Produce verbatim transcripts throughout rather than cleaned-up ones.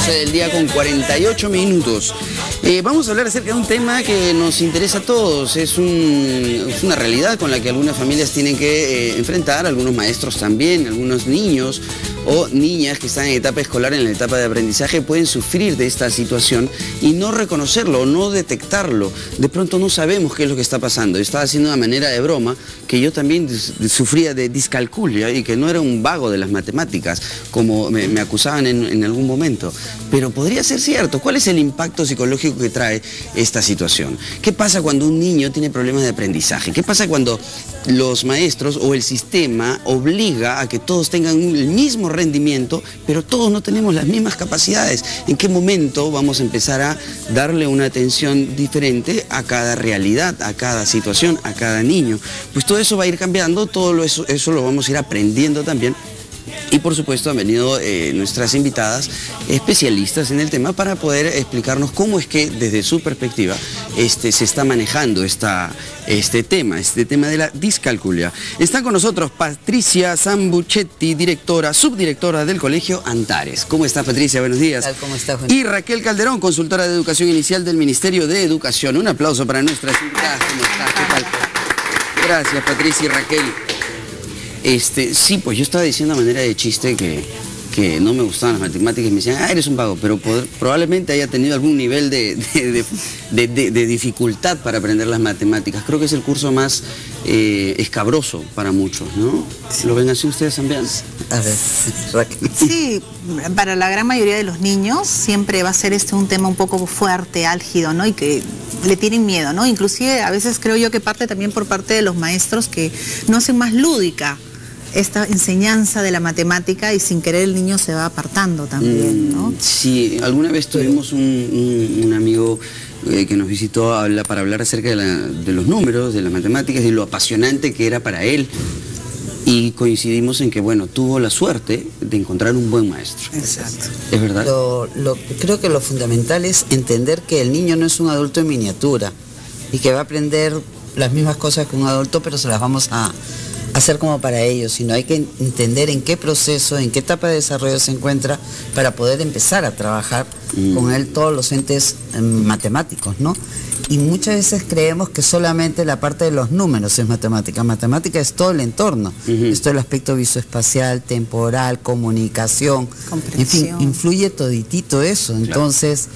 doce del día con cuarenta y ocho minutos. Eh, vamos a hablar acerca de un tema que nos interesa a todos. Es, un, es una realidad con la que algunas familias tienen que eh, enfrentar, algunos maestros también, algunos niños o niñas que están en etapa escolar, en la etapa de aprendizaje, pueden sufrir de esta situación y no reconocerlo, no detectarlo. De pronto no sabemos qué es lo que está pasando. Yo estaba haciendo una manera de broma que yo también sufría de discalculia y que no era un vago de las matemáticas, como me, me acusaban en, en algún momento. Pero podría ser cierto. ¿Cuál es el impacto psicológico que trae esta situación? ¿Qué pasa cuando un niño tiene problemas de aprendizaje? ¿Qué pasa cuando los maestros o el sistema obliga a que todos tengan el mismo rendimiento, pero todos no tenemos las mismas capacidades? ¿En qué momento vamos a empezar a darle una atención diferente a cada realidad, a cada situación, a cada niño? Pues todo eso va a ir cambiando, todo eso, eso lo vamos a ir aprendiendo también. Y por supuesto han venido eh, nuestras invitadas especialistas en el tema para poder explicarnos cómo es que desde su perspectiva este, se está manejando esta, este tema, este tema de la discalculia. Está con nosotros Patricia Zambuchetti, directora, subdirectora del Colegio Antares. ¿Cómo está, Patricia? Buenos días. ¿Qué tal? ¿Cómo está, Juan? Y Raquel Calderón, consultora de educación inicial del Ministerio de Educación. Un aplauso para nuestras invitadas. ¿Cómo está? ¿Qué tal? Gracias, Patricia y Raquel. Este, sí, pues yo estaba diciendo a manera de chiste que, que no me gustaban las matemáticas y me decían, ah, eres un vago, pero poder, probablemente haya tenido algún nivel de, de, de, de, de, de dificultad para aprender las matemáticas. Creo que es el curso más eh, escabroso para muchos, ¿no? ¿Lo ven así ustedes también? A ver, Raquel. Sí, para la gran mayoría de los niños siempre va a ser este un tema un poco fuerte, álgido, ¿no? Y que le tienen miedo, ¿no? Inclusive a veces creo yo que parte también por parte de los maestros que no hacen más lúdica esta enseñanza de la matemática y sin querer el niño se va apartando también, ¿no? Sí, alguna vez tuvimos un, un, un amigo eh, que nos visitó a hablar, para hablar acerca de, la, de los números, de las matemáticas y lo apasionante que era para él. Y coincidimos en que, bueno, tuvo la suerte de encontrar un buen maestro. Exacto. ¿Es verdad? Lo, lo, creo que lo fundamental es entender que el niño no es un adulto en miniatura y que va a aprender las mismas cosas que un adulto, pero se las vamos a hacer como para ellos, sino hay que entender en qué proceso, en qué etapa de desarrollo se encuentra para poder empezar a trabajar mm. con él todos los entes eh, matemáticos, ¿no? Y muchas veces creemos que solamente la parte de los números es matemática. Matemática es todo el entorno, uh-huh. es todo el aspecto visoespacial, temporal, comunicación, en fin, influye toditito eso. Claro. Entonces,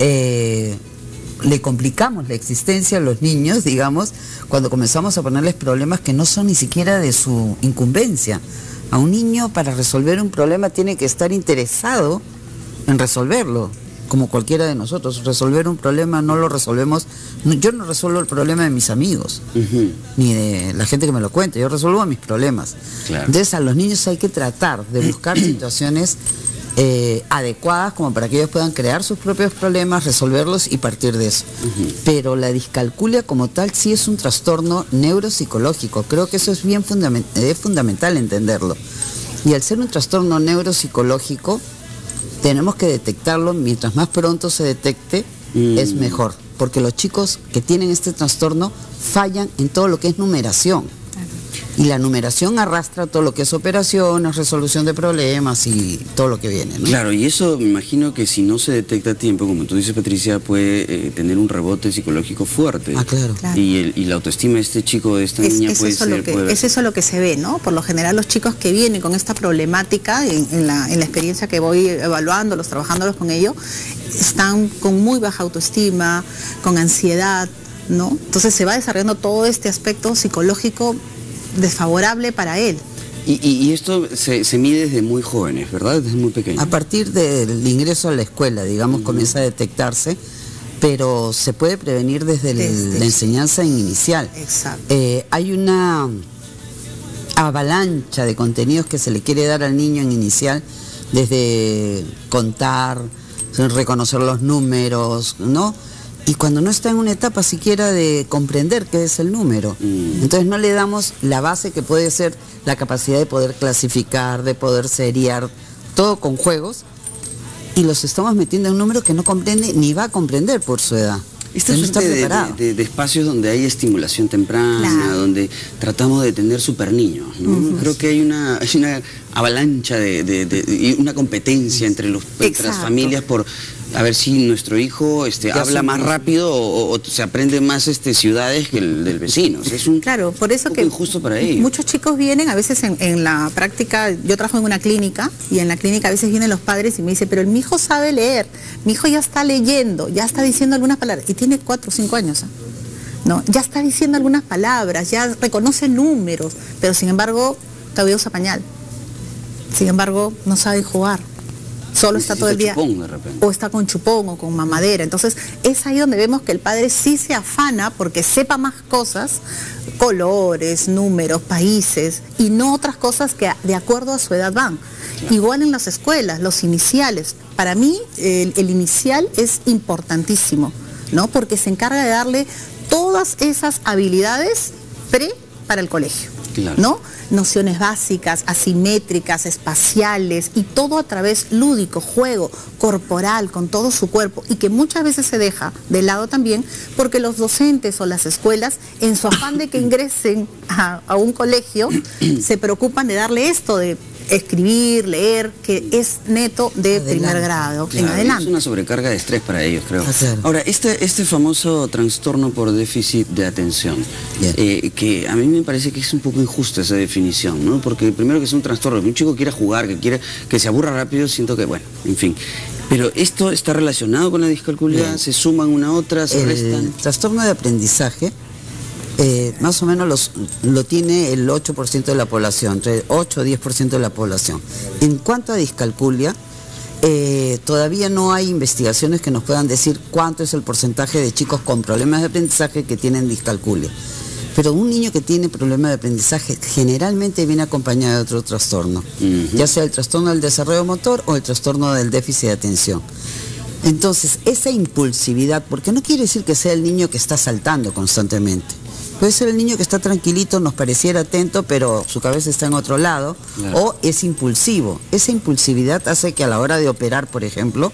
eh, le complicamos la existencia a los niños, digamos, cuando comenzamos a ponerles problemas que no son ni siquiera de su incumbencia. A un niño, para resolver un problema, tiene que estar interesado en resolverlo, como cualquiera de nosotros. Resolver un problema no lo resolvemos, no, yo no resuelvo el problema de mis amigos, uh-huh. ni de la gente que me lo cuenta, yo resuelvo mis problemas. Claro. Entonces a los niños hay que tratar de buscar situaciones Eh, adecuadas como para que ellos puedan crear sus propios problemas, resolverlos y partir de eso. Uh-huh. Pero la discalculia como tal sí es un trastorno neuropsicológico. Creo que eso es bien fundament- es fundamental entenderlo. Y al ser un trastorno neuropsicológico, tenemos que detectarlo. Mientras más pronto se detecte, uh-huh. es mejor. Porque los chicos que tienen este trastorno fallan en todo lo que es numeración. Y la numeración arrastra todo lo que es operaciones, resolución de problemas y todo lo que viene, ¿no? Claro, y eso me imagino que si no se detecta a tiempo, como tú dices, Patricia, puede eh, tener un rebote psicológico fuerte. Ah, claro. claro. Y, el, y la autoestima de este chico, de esta es, niña es puede eso ser... Lo que, puede es eso lo que se ve, ¿no? Por lo general los chicos que vienen con esta problemática, en, en, la, en la experiencia que voy evaluándolos, trabajándolos con ellos, están con muy baja autoestima, con ansiedad, ¿no? Entonces se va desarrollando todo este aspecto psicológico desfavorable para él. Y, y, y esto se, se mide desde muy jóvenes, ¿verdad? Desde muy pequeños. A partir del ingreso a la escuela, digamos, uh-huh. comienza a detectarse, pero se puede prevenir desde, el, desde la enseñanza inicial. Exacto. Eh, hay una avalancha de contenidos que se le quiere dar al niño en inicial, desde contar, reconocer los números, ¿no? Y cuando no está en una etapa siquiera de comprender qué es el número, mm. entonces no le damos la base que puede ser la capacidad de poder clasificar, de poder seriar, todo con juegos, y los estamos metiendo en un número que no comprende ni va a comprender por su edad. Este es está de, de, preparado. de, de espacios donde hay estimulación temprana, Claro. donde tratamos de tener super niños, ¿no? Uh-huh. Creo que hay una, hay una avalancha de, de, de, de una competencia entre, los, entre las familias por a ver si nuestro hijo este, habla más rápido o, o, o se aprende más este, ciudades que el del vecino. O sea, es un, claro, por eso un que injusto para ellos. Muchos chicos vienen, a veces en, en la práctica, yo trabajo en una clínica y en la clínica a veces vienen los padres y me dicen, pero mi hijo sabe leer, mi hijo ya está leyendo, ya está diciendo algunas palabras, y tiene cuatro o cinco años, ¿eh? ¿No? Ya está diciendo algunas palabras, ya reconoce números, pero sin embargo todavía usa pañal, sin embargo no sabe jugar. Solo está todo el día, chupón, de repente. o está con chupón o con mamadera. Entonces es ahí donde vemos que el padre sí se afana porque sepa más cosas, colores, números, países, y no otras cosas que de acuerdo a su edad van. Claro. Igual en las escuelas, los iniciales. Para mí el, el inicial es importantísimo, ¿no? Porque se encarga de darle todas esas habilidades pre para el colegio. Claro. ¿No? Nociones básicas, asimétricas, espaciales, y todo a través lúdico, juego, corporal, con todo su cuerpo, y que muchas veces se deja de lado también porque los docentes o las escuelas, en su afán de que ingresen a, a un colegio, se preocupan de darle esto de escribir, leer, que es neto de adelante. Primer grado, claro, en adelante. Es una sobrecarga de estrés para ellos, creo. Ah, claro. Ahora, este, este famoso trastorno por déficit de atención, yeah. eh, que a mí me parece que es un poco injusta esa definición, ¿no? Porque primero que es un trastorno, que un chico quiera jugar, que quiere que se aburra rápido, siento que, bueno, en fin. Pero esto está relacionado con la discalculia, yeah. se suman una a otra, se el restan. Trastorno de aprendizaje Eh, más o menos los, lo tiene el ocho por ciento de la población, entre ocho o diez por ciento de la población. En cuanto a discalculia, eh, todavía no hay investigaciones que nos puedan decir cuánto es el porcentaje de chicos con problemas de aprendizaje que tienen discalculia. Pero un niño que tiene problemas de aprendizaje generalmente viene acompañado de otro trastorno, uh-huh. ya sea el trastorno del desarrollo motor o el trastorno del déficit de atención. Entonces, esa impulsividad, porque no quiere decir que sea el niño que está saltando constantemente. Puede ser el niño que está tranquilito, nos pareciera atento, pero su cabeza está en otro lado, claro. o es impulsivo. Esa impulsividad hace que a la hora de operar, por ejemplo,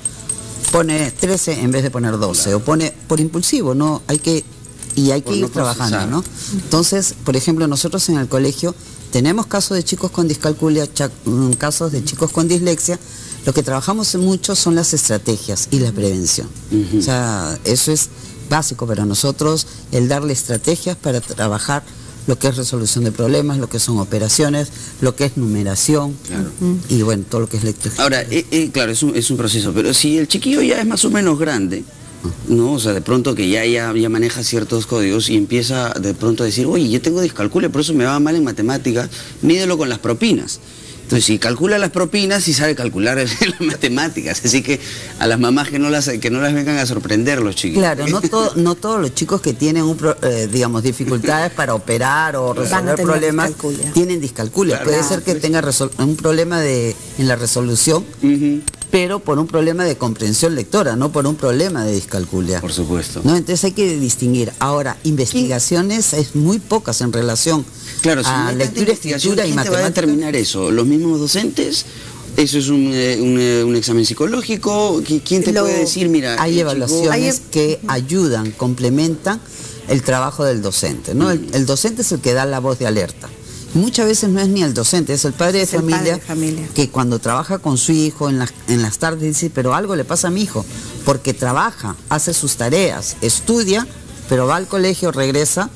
pone trece en vez de poner doce, claro. o pone por impulsivo, ¿no? Hay que, y hay que por ir no trabajando, procesar. ¿No? Entonces, por ejemplo, nosotros en el colegio tenemos casos de chicos con discalculia, casos de chicos con dislexia. Lo que trabajamos mucho son las estrategias y la prevención. Uh-huh. O sea, eso es básico para nosotros, el darle estrategias para trabajar lo que es resolución de problemas, lo que son operaciones, lo que es numeración, claro. y bueno, todo lo que es lectura. Ahora, eh, eh, claro, es un, es un proceso, pero si el chiquillo ya es más o menos grande, ¿no? O sea, de pronto que ya, ya, ya maneja ciertos códigos y empieza de pronto a decir, oye, yo tengo discalculia, por eso me va mal en matemáticas, mídelo con las propinas. Entonces, si calcula las propinas, sí sabe calcular las matemáticas. Así que a las mamás que no las, que no las vengan a sorprender los chiquitos. Claro, no, todo, no todos los chicos que tienen, un pro, eh, digamos, dificultades para operar o resolver problemas discalculia. tienen discalculia. Claro, Puede ser que pues. tenga un problema de, en la resolución, uh-huh. pero por un problema de comprensión lectora, no por un problema de discalculia. Por supuesto. ¿No? Entonces hay que distinguir. Ahora, investigaciones es muy pocas en relación claro, si a no lectura, escritura y matemática. ¿Quién va a determinar eso? ¿Los mismos docentes? ¿Eso es un, un, un examen psicológico? ¿Quién te Lo, puede decir? Mira, hay evaluaciones chico... que ayudan, complementan el trabajo del docente, ¿no? Uh-huh. el, el docente es el que da la voz de alerta. Muchas veces no es ni el docente, es el padre, es de, familia, padre de familia que cuando trabaja con su hijo en las, en las tardes dice, pero algo le pasa a mi hijo, porque trabaja, hace sus tareas, estudia, pero va al colegio, regresa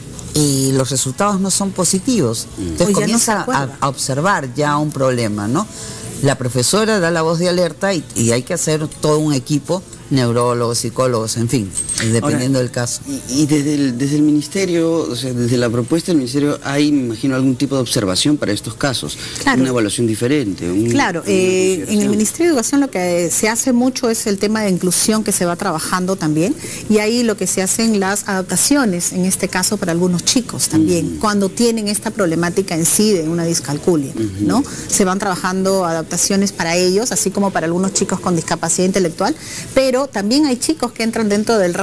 y los resultados no son positivos. Entonces pues comienza no a, a observar ya un problema, ¿no? La profesora da la voz de alerta y, y hay que hacer todo un equipo, neurólogos, psicólogos, en fin, dependiendo Ahora, del caso. Y, y desde, el, desde el ministerio, o sea, desde la propuesta del ministerio, hay, me imagino, algún tipo de observación para estos casos, claro. una evaluación diferente. Un, claro, eh, en el Ministerio de Educación lo que se hace mucho es el tema de inclusión que se va trabajando también, y ahí lo que se hacen las adaptaciones, en este caso para algunos chicos también, uh-huh. cuando tienen esta problemática en sí de una discalculia, uh-huh. ¿no? Se van trabajando adaptaciones para ellos, así como para algunos chicos con discapacidad intelectual, pero también hay chicos que entran dentro del rango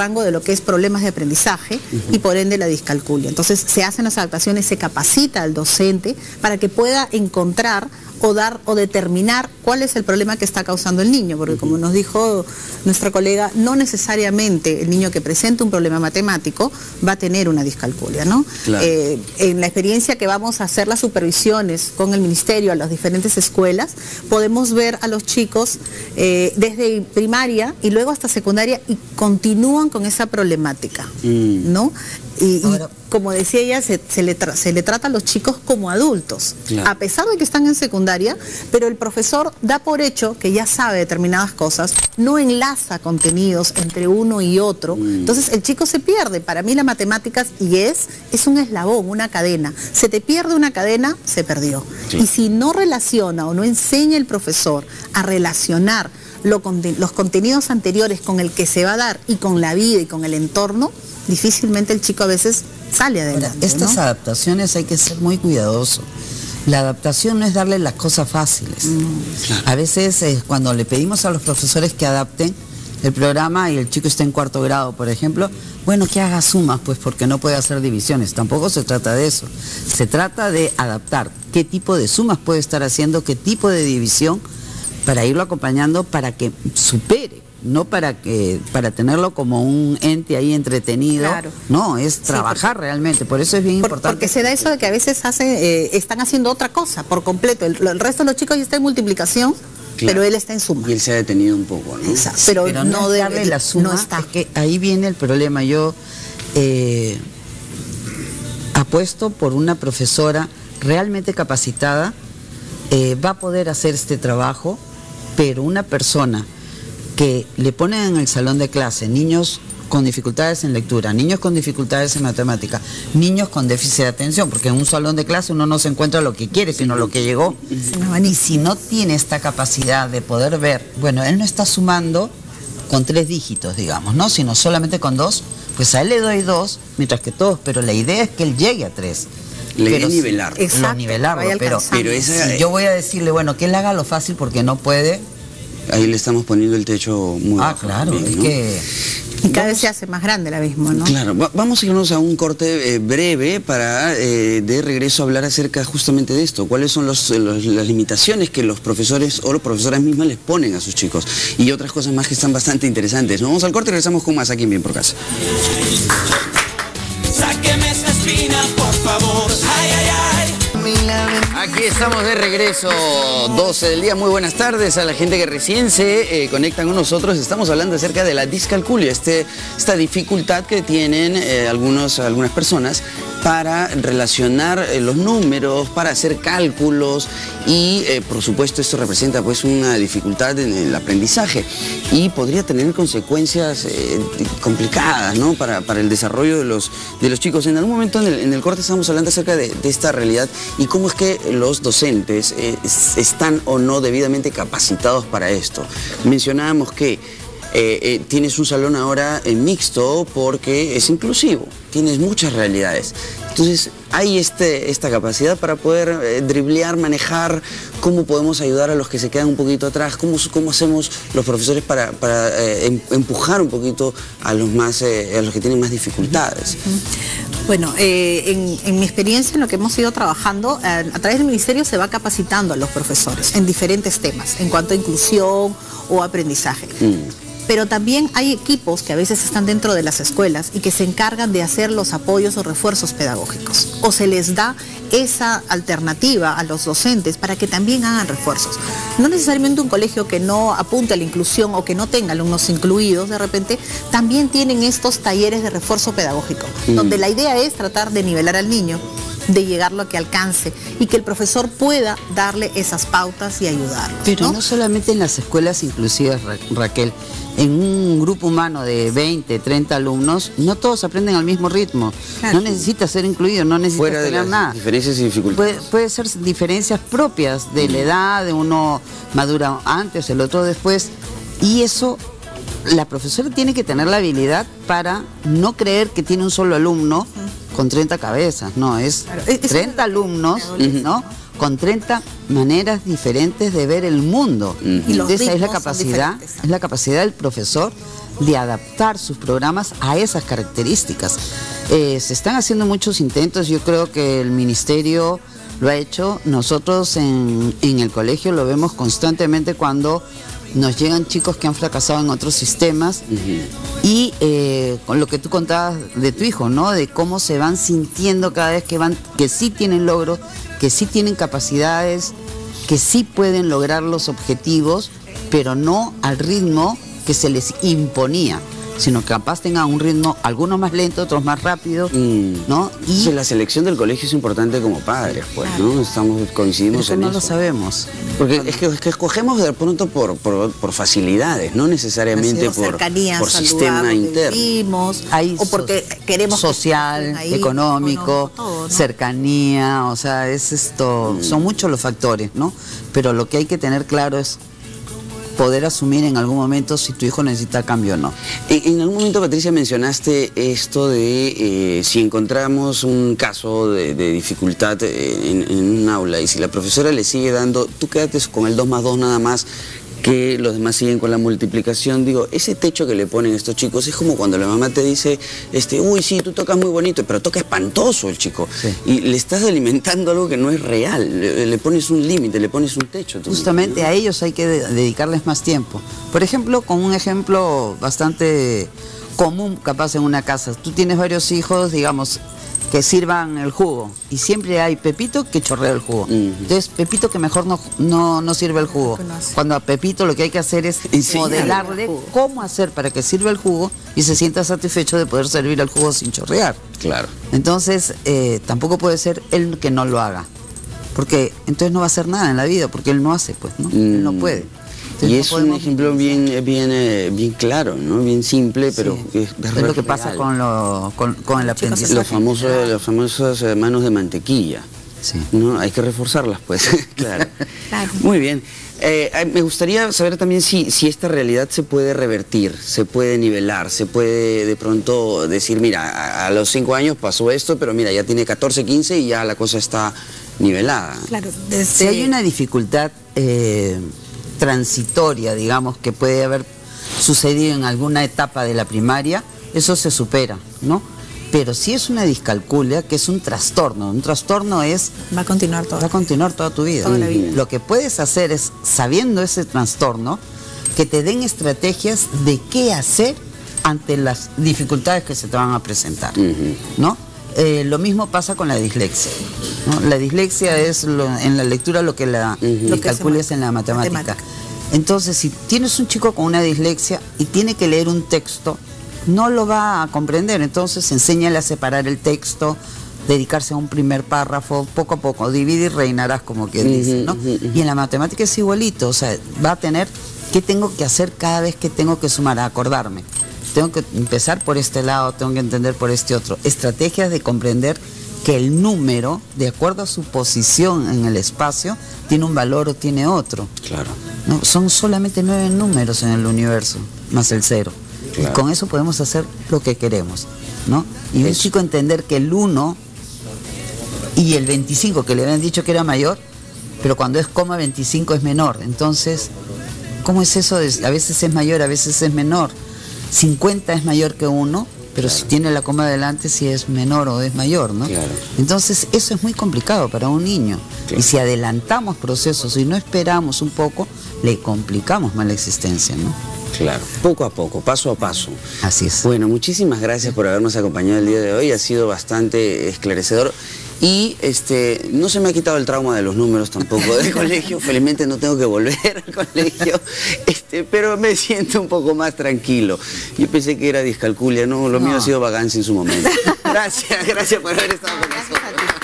rango de lo que es problemas de aprendizaje uh-huh. y por ende la discalculia. Entonces se hacen las adaptaciones, se capacita al docente para que pueda encontrar o dar o determinar cuál es el problema que está causando el niño, porque como nos dijo nuestra colega, no necesariamente el niño que presenta un problema matemático va a tener una discalculia, ¿no? Claro. Eh, en la experiencia que vamos a hacer las supervisiones con el ministerio a las diferentes escuelas, podemos ver a los chicos eh, desde primaria y luego hasta secundaria y continúan con esa problemática, mm. ¿no? Y, y como decía ella, se, se, le tra se le trata a los chicos como adultos, claro. a pesar de que están en secundaria, pero el profesor da por hecho que ya sabe determinadas cosas, no enlaza contenidos entre uno y otro, mm. entonces el chico se pierde. Para mí las matemáticas, y es, es un eslabón, una cadena. Se te pierde una cadena, se perdió. Sí. Y si no relaciona o no enseña el profesor a relacionar lo, los contenidos anteriores con el que se va a dar y con la vida y con el entorno, difícilmente el chico a veces sale adelante. Ahora, estas ¿no? adaptaciones hay que ser muy cuidadoso. La adaptación no es darle las cosas fáciles. Mm, claro. A veces eh, cuando le pedimos a los profesores que adapten el programa y el chico está en cuarto grado, por ejemplo, bueno, que haga sumas, pues porque no puede hacer divisiones. Tampoco se trata de eso. Se trata de adaptar qué tipo de sumas puede estar haciendo, qué tipo de división, para irlo acompañando para que supere. No para que para tenerlo como un ente ahí entretenido, claro. no, es trabajar sí, porque, realmente, por eso es bien por, importante. Porque se da eso de que a veces hace, eh, están haciendo otra cosa por completo, el, el resto de los chicos ya está en multiplicación, claro. pero él está en suma. Y él se ha detenido un poco, ¿no? Exacto, pero, pero no, no debe la suma, no está. Es que ahí viene el problema. Yo eh, apuesto por una profesora realmente capacitada, eh, va a poder hacer este trabajo, pero una persona que le ponen en el salón de clase niños con dificultades en lectura, niños con dificultades en matemática, niños con déficit de atención, porque en un salón de clase uno no se encuentra lo que quiere, sino lo que llegó. Y si no tiene esta capacidad de poder ver, bueno, él no está sumando con tres dígitos, digamos, ¿no? Sino solamente con dos, pues a él le doy dos, mientras que todos, pero la idea es que él llegue a tres. Le pero nivelarlo. Exacto, lo nivelarlo, pero, pero esa, si yo voy a decirle, bueno, que él haga lo fácil porque no puede. Ahí le estamos poniendo el techo muy Ah, bajo, claro, bien, es ¿no? que... Y cada vez se hace más grande el abismo, ¿no? Claro, va, vamos a irnos a un corte eh, breve para eh, de regreso hablar acerca justamente de esto. ¿Cuáles son los, los, las limitaciones que los profesores o las profesoras mismas les ponen a sus chicos? Y otras cosas más que están bastante interesantes. Nos vamos al corte y regresamos con más aquí en Bien por Casa. Sáqueme esa espina, por favor. Ay, ay, ay. Aquí estamos de regreso, doce del día. Muy buenas tardes a la gente que recién se eh, conecta con nosotros. Estamos hablando acerca de la discalculia, este, esta dificultad que tienen eh, algunos, algunas personas para relacionar eh, los números, para hacer cálculos y eh, por supuesto esto representa pues una dificultad en el aprendizaje y podría tener consecuencias eh, complicadas, ¿no? para, para el desarrollo de los, de los chicos. En algún momento en el, en el corte estamos hablando acerca de, de esta realidad y cómo es que los docentes eh, están o no debidamente capacitados para esto. Mencionábamos que Eh, eh, tienes un salón ahora eh, mixto porque es inclusivo, tienes muchas realidades. Entonces hay este, esta capacidad para poder eh, driblear, manejar, cómo podemos ayudar a los que se quedan un poquito atrás, cómo, cómo hacemos los profesores para, para eh, empujar un poquito a los, más, eh, a los que tienen más dificultades. Bueno, eh, en, en mi experiencia, en lo que hemos ido trabajando, eh, a través del ministerio se va capacitando a los profesores en diferentes temas, en cuanto a inclusión o aprendizaje. Mm. Pero también hay equipos que a veces están dentro de las escuelas y que se encargan de hacer los apoyos o refuerzos pedagógicos. O se les da esa alternativa a los docentes para que también hagan refuerzos. No necesariamente un colegio que no apunte a la inclusión o que no tenga alumnos incluidos, de repente, también tienen estos talleres de refuerzo pedagógico, mm. donde la idea es tratar de nivelar al niño, de llegarlo a que alcance y que el profesor pueda darle esas pautas y ayudarlo. Pero no, no solamente en las escuelas inclusivas, Ra Raquel, en un grupo humano de veinte, treinta alumnos, no todos aprenden al mismo ritmo. Claro. No necesita ser incluido, no necesita Fuera tener de nada. Diferencias y dificultades. Puede, puede ser diferencias propias de la edad, de uno madura antes, el otro después, y eso la profesora tiene que tener la habilidad para no creer que tiene un solo alumno con treinta cabezas, no, es claro, treinta alumnos, ¿no? Con treinta maneras diferentes de ver el mundo. Y los Esa es la capacidad, es la capacidad del profesor de adaptar sus programas a esas características. Eh, se están haciendo muchos intentos, yo creo que el ministerio lo ha hecho, nosotros en, en el colegio lo vemos constantemente cuando nos llegan chicos que han fracasado en otros sistemas. Uh-huh. Y eh, con lo que tú contabas de tu hijo, ¿no? De cómo se van sintiendo cada vez que van, que sí tienen logros, que sí tienen capacidades, que sí pueden lograr los objetivos, pero no al ritmo que se les imponía, sino que capaz tengan un ritmo, algunos más lento, otros más rápido, mm. ¿no? Y entonces, la selección del colegio es importante como padres, pues, ¿no? Estamos, coincidimos eso en no eso. Lo sabemos. Porque es que, es que escogemos de pronto por, por, por facilidades, no necesariamente por, por sistema interno. Vivimos, Hay o porque queremos social, ahí, económico, todo, ¿no? Cercanía, o sea, es esto, mm. son muchos los factores, ¿no? Pero lo que hay que tener claro es poder asumir en algún momento si tu hijo necesita cambio o no. En, en algún momento, Patricia, mencionaste esto de eh, si encontramos un caso de, de dificultad en, en un aula y si la profesora le sigue dando, tú quédate con el dos más dos nada más, que los demás siguen con la multiplicación. Digo, ese techo que le ponen estos chicos es como cuando la mamá te dice, este, uy, sí, tú tocas muy bonito, pero toca espantoso el chico. Sí. Y le estás alimentando algo que no es real, le, le pones un límite, le pones un techo. Justamente, ¿no? A ellos hay que de dedicarles más tiempo. Por ejemplo, con un ejemplo bastante común, capaz en una casa, tú tienes varios hijos, digamos, que sirvan el jugo, y siempre hay Pepito que chorrea el jugo. Uh-huh. Entonces, Pepito que mejor no, no, no sirve el jugo. Cuando a Pepito lo que hay que hacer es modelarle cómo hacer para que sirva el jugo y se sienta satisfecho de poder servir el jugo sin chorrear. Claro. Entonces, eh, tampoco puede ser él que no lo haga, porque entonces no va a hacer nada en la vida, porque él no hace, pues, ¿no? Mm. Él no puede. Entonces, y es no un ejemplo bien, bien, bien claro, ¿no? Bien simple, pero sí. es, es, es lo que pasa con, lo, con, con el aprendizaje. Los famosos, los famosos manos de mantequilla, sí. ¿No? Hay que reforzarlas, pues. Claro. Claro. Muy bien. Eh, me gustaría saber también si, si esta realidad se puede revertir, se puede nivelar, se puede de pronto decir, mira, a, a los cinco años pasó esto, pero mira, ya tiene catorce, quince y ya la cosa está nivelada. Claro. Desde... Si hay una dificultad Eh, transitoria, digamos, que puede haber sucedido en alguna etapa de la primaria, eso se supera, ¿no? Pero si es una discalculia, que es un trastorno, un trastorno es... Va a continuar toda, va a continuar toda tu vida. Toda la vida. Lo que puedes hacer es, sabiendo ese trastorno, que te den estrategias de qué hacer ante las dificultades que se te van a presentar, uh-huh. ¿no? Eh, lo mismo pasa con la dislexia, ¿no? La dislexia es lo, en la lectura lo que la uh-huh. discalculia es en la matemática. matemática. Entonces, si tienes un chico con una dislexia y tiene que leer un texto, no lo va a comprender. Entonces, enséñale a separar el texto, dedicarse a un primer párrafo, poco a poco, divide y reinarás, como quien uh-huh, dice, ¿no? Uh-huh. Y en la matemática es igualito, o sea, va a tener qué tengo que hacer cada vez que tengo que sumar, a acordarme. Tengo que empezar por este lado, tengo que entender por este otro. Estrategias de comprender que el número, de acuerdo a su posición en el espacio, tiene un valor o tiene otro. Claro. No, son solamente nueve números en el universo, más el cero. Claro. Y con eso podemos hacer lo que queremos, ¿no? Y un chico entender que el uno y el veinticinco, que le habían dicho que era mayor, pero cuando es coma veinticinco es menor. Entonces, ¿cómo es eso? De, a veces es mayor, a veces es menor. cincuenta es mayor que uno, pero claro. Si tiene la coma adelante, si es menor o es mayor, ¿no? Claro. Entonces, eso es muy complicado para un niño. Claro. Y si adelantamos procesos y no esperamos un poco, le complicamos más la existencia, ¿no? Claro, poco a poco, paso a paso. Así es. Bueno, muchísimas gracias por habernos acompañado el día de hoy, ha sido bastante esclarecedor. Y este, no se me ha quitado el trauma de los números tampoco del colegio, felizmente no tengo que volver al colegio, este, pero me siento un poco más tranquilo. Yo pensé que era discalculia, no, lo no. mío ha sido vagancia en su momento. Gracias, gracias por haber estado con nosotros.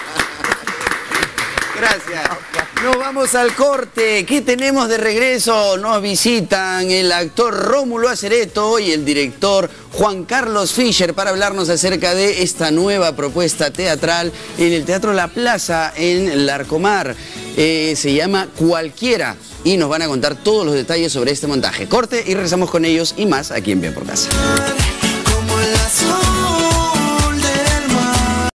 Gracias. Nos vamos al corte. ¿Qué tenemos de regreso? Nos visitan el actor Rómulo Acereto y el director Juan Carlos Fischer para hablarnos acerca de esta nueva propuesta teatral en el Teatro La Plaza en Larcomar. Eh, se llama Cualquiera y nos van a contar todos los detalles sobre este montaje. Corte y regresamos con ellos y más aquí en Bien por Casa.